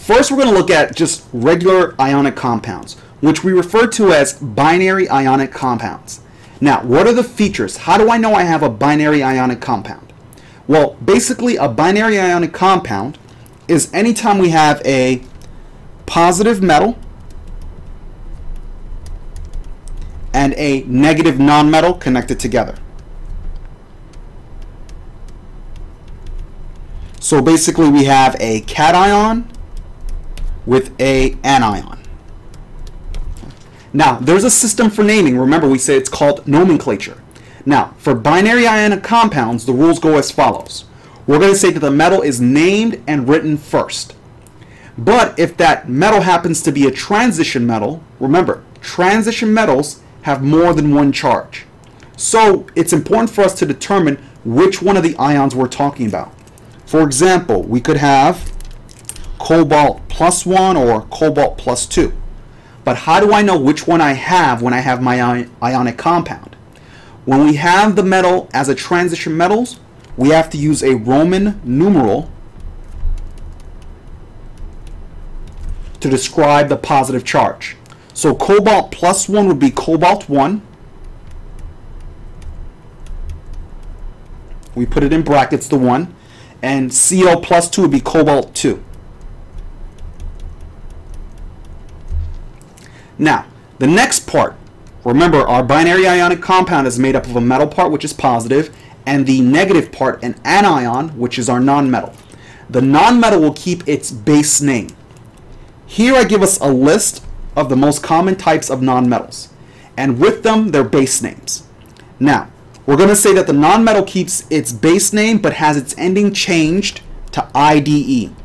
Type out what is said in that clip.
First, we're going to look at just regular ionic compounds, which we refer to as binary ionic compounds. Now, what are the features? How do I know I have a binary ionic compound? Well, basically, a binary ionic compound is anytime we have a positive metal and a negative nonmetal connected together. So basically, we have a cation with an anion. Now, there's a system for naming. Remember, we say it's called nomenclature. Now, for binary ionic compounds, the rules go as follows. We're going to say that the metal is named and written first. But if that metal happens to be a transition metal, remember, transition metals have more than one charge. So it's important for us to determine which one of the ions we're talking about. For example, we could have cobalt +1 or cobalt +2. But how do I know which one I have when I have my ionic compound? When we have the metal as a transition metals, we have to use a Roman numeral to describe the positive charge. So cobalt +1 would be cobalt 1. We put it in brackets, the 1. And Co +2 would be cobalt 2. Now, the next part, remember our binary ionic compound is made up of a metal part, which is positive, and the negative part, an anion, which is our nonmetal. The nonmetal will keep its base name. Here I give us a list of the most common types of nonmetals, and with them, their base names. Now, we're going to say that the nonmetal keeps its base name, but has its ending changed to IDE.